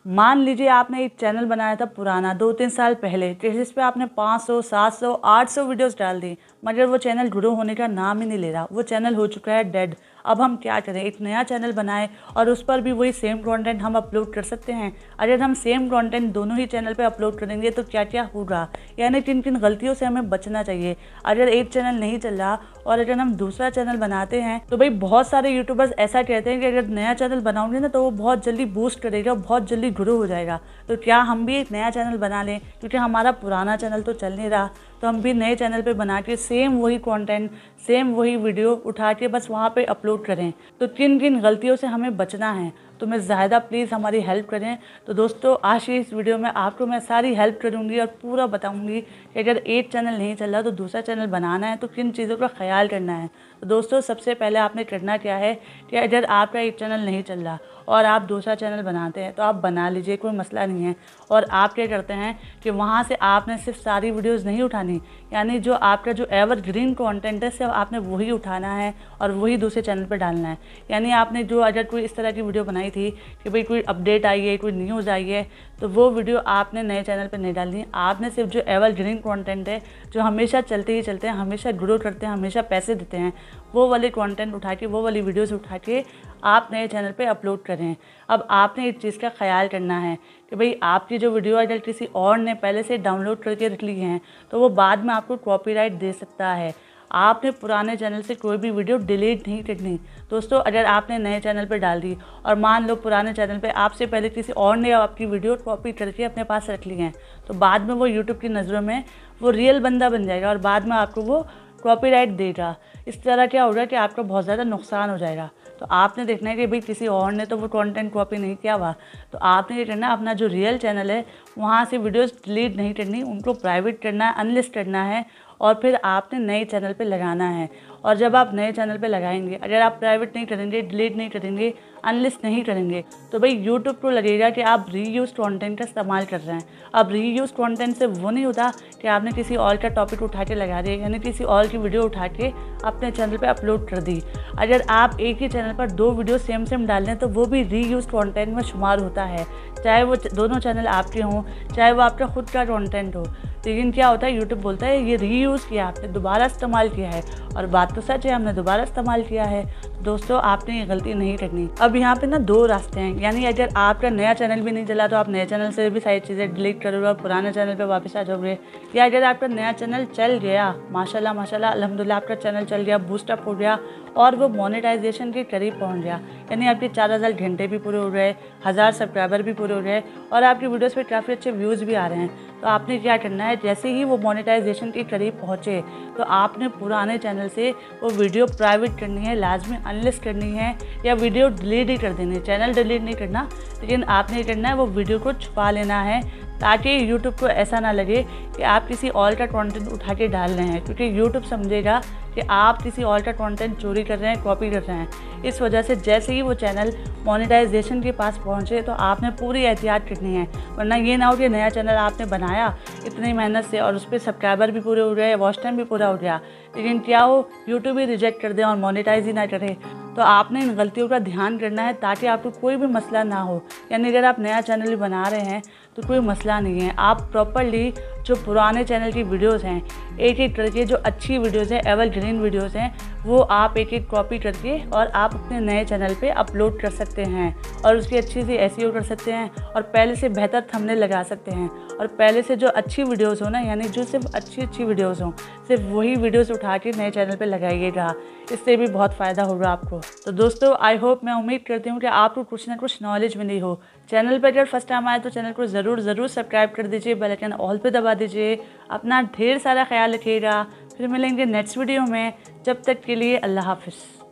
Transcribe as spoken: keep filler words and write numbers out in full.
मान लीजिए आपने एक चैनल बनाया था पुराना दो तीन साल पहले, जिस पे आपने पाँच सौ, सात सौ, आठ सौ वीडियोस डाल दी, मगर वो चैनल ग्रो होने का नाम ही नहीं ले रहा, वो चैनल हो चुका है डेड। अब हम क्या करें, एक नया चैनल बनाएं और उस पर भी वही सेम कंटेंट हम अपलोड कर सकते हैं। अगर हम सेम कंटेंट दोनों ही चैनल पे अपलोड करेंगे तो क्या क्या होगा, यानी किन किन गलतियों से हमें बचना चाहिए। अगर एक चैनल नहीं चल रहा और अगर हम दूसरा चैनल बनाते हैं तो भाई बहुत सारे यूट्यूबर्स ऐसा कहते हैं कि अगर नया चैनल बनाओगे ना तो वो बहुत जल्दी बूस्ट करेगा, बहुत जल्दी ग्रो हो जाएगा। तो क्या हम भी एक नया चैनल बना लें, क्योंकि हमारा पुराना चैनल तो चल नहीं रहा, तो हम भी नए चैनल पे बना के सेम वही कंटेंट, सेम वही वीडियो उठा के बस वहाँ पे अपलोड करें। तो किन किन गलतियों से हमें बचना है, तो मैं ज़्यादा प्लीज़ हमारी हेल्प करें। तो दोस्तों आज की इस वीडियो में आपको मैं सारी हेल्प करूँगी और पूरा बताऊँगी कि अगर एक चैनल नहीं चल रहा तो दूसरा चैनल बनाना है तो किन चीज़ों का ख्याल करना है। तो दोस्तों सबसे पहले आपने करना क्या है कि अगर आपका एक चैनल नहीं चल रहा और आप दूसरा चैनल बनाते हैं तो आप बना लीजिए, कोई मसला नहीं है। और आप क्या करते हैं कि वहाँ से आपने सिर्फ सारी वीडियोज़ नहीं उठानी, यानी जो आपका जो एवरग्रीन कंटेंट है सिर्फ आपने वही उठाना है और वही दूसरे चैनल पर डालना है। यानी आपने जो अगर कोई इस तरह की वीडियो बनाई थी कि भाई कोई अपडेट आई है, कोई न्यूज़ आई है, तो वो वीडियो आपने नए चैनल पर नहीं डालनी है। आपने सिर्फ जो एवरग्रीन कंटेंट है, जो हमेशा चलते ही चलते हैं, हमेशा ग्रो करते हैं, हमेशा पैसे देते हैं, वो वाले कंटेंट उठा के, वो वाली वीडियोस उठा के आप नए चैनल पे अपलोड करें। अब आपने इस चीज़ का ख्याल करना है कि भाई आपकी जो वीडियो अगर किसी और ने पहले से डाउनलोड करके रख ली हैं तो वो बाद में आपको कॉपीराइट दे सकता है। आपने पुराने चैनल से कोई भी वीडियो डिलीट नहीं करनी। दोस्तों अगर आपने नए चैनल पर डाल दी और मान लो पुराने चैनल पे आपसे पहले किसी और ने आपकी वीडियो कॉपी करके अपने पास रख ली हैं, तो बाद में वो यूट्यूब की नज़रों में वो रियल बंदा बन जाएगा और बाद में आपको वो कॉपीराइट देगा। इस तरह क्या होगा कि आपका बहुत ज़्यादा नुकसान हो जाएगा। तो आपने देखना है कि भाई किसी और ने तो वो कंटेंट कॉपी नहीं किया हुआ, तो आपने ये करना है अपना जो रियल चैनल है वहाँ से वीडियोस डिलीट नहीं करनी, उनको प्राइवेट करना है, अनलिस्ट करना है और फिर आपने नए चैनल पे लगाना है। और जब आप नए चैनल पे लगाएंगे, अगर आप प्राइवेट नहीं करेंगे, डिलीट नहीं करेंगे, अनलिस्ट नहीं करेंगे, तो भाई यूट्यूब को लगेगा कि आप रीयूज कंटेंट का इस्तेमाल कर रहे हैं। अब रीयूज कंटेंट से वो नहीं होता कि आपने किसी और का टॉपिक उठा के लगा दिया, यानी किसी और की वीडियो उठा के अपने चैनल पे अपलोड कर दी। अगर आप एक ही चैनल पर दो वीडियो सेम सेम डाल दें तो वो भी रीयूज कंटेंट में शुमार होता है, चाहे वो दोनों चैनल आपके हों, चाहे वो आपका खुद का कंटेंट हो। लेकिन क्या होता है, यूट्यूब बोलता है ये रीयूज़ किया, आपने दोबारा इस्तेमाल किया है, और बात तो सच है, हमने दोबारा इस्तेमाल किया है। तो दोस्तों आपने ये गलती नहीं करनी। अब यहाँ पे ना दो रास्ते हैं, यानी अगर आपका नया चैनल भी नहीं चला तो आप नए चैनल से भी सारी चीज़ें डिलीट करोगे और पुराने चैनल पे वापस आ जाओगे। या अगर आपका नया चैनल चल गया, माशाल्लाह माशाल्लाह अल्हम्दुलिल्लाह आपका चैनल चल गया, बूस्टअप हो गया और वो मोनेटाइजेशन के करीब पहुँच गया, यानी आपके चार हज़ार घंटे भी पूरे हो गए, हज़ार सब्सक्राइबर भी पूरे हो गए और आपकी वीडियोस पे काफ़ी अच्छे व्यूज़ भी आ रहे हैं, तो आपने क्या करना है, जैसे ही वो मोनेटाइजेशन के करीब पहुँचे तो आपने पुराने चैनल से वो वीडियो प्राइवेट करनी है, लाजमी अनलिस्ट करनी है या वीडियो डिलीट ही कर देनी है। चैनल डिलीट नहीं करना, लेकिन आपने करना है वो वीडियो को छुपा लेना है, ताकि यूट्यूब को ऐसा ना लगे कि आप किसी और का कंटेंट उठा के डाल रहे हैं, क्योंकि यूट्यूब समझेगा कि आप किसी और का कंटेंट चोरी कर रहे हैं, कॉपी कर रहे हैं। इस वजह से जैसे ही वो चैनल मोनेटाइजेशन के पास पहुंचे तो आपने पूरी एहतियात करनी है, वरना ये ना हो कि नया चैनल आपने बनाया इतनी मेहनत से और उस पर सब्सक्राइबर भी पूरे हो गए, वॉच टाइम भी पूरा हो गया, लेकिन क्या हो यूट्यूब ही रिजेक्ट कर दे और मोनेटाइज ही ना करे। तो आपने इन गलतियों का ध्यान करना है ताकि आपको कोई भी मसला ना हो। यानी अगर आप नया चैनल बना रहे हैं तो कोई मसला नहीं है, आप प्रॉपर्ली जो पुराने चैनल की वीडियोस हैं एक एक करके, जो अच्छी वीडियोस हैं, एवरग्रीन वीडियोस हैं, वो आप एक एक कॉपी करके और आप अपने नए चैनल पे अपलोड कर सकते हैं और उसकी अच्छी सी एसईओ कर सकते हैं और पहले से बेहतर थंबनेल लगा सकते हैं। और पहले से जो अच्छी वीडियोस हो ना, यानी जो सिर्फ अच्छी अच्छी वीडियोस हों, सिर्फ वही वीडियोस उठा के नए चैनल पे लगाइएगा, इससे भी बहुत फ़ायदा होगा आपको। तो दोस्तों आई होप, मैं उम्मीद करती हूँ कि आपको कुछ ना कुछ नॉलेज मिली हो। चैनल पर अगर फर्स्ट टाइम आए तो चैनल को ज़रूर ज़रूर सब्सक्राइब कर दीजिए, बेल आइकन ऑल पे दबा दीजिए। अपना ढेर सारा ख्याल रखिएगा, फिर मिलेंगे नेक्स्ट वीडियो में। जब तक के लिए अल्लाह हाफ़िज़।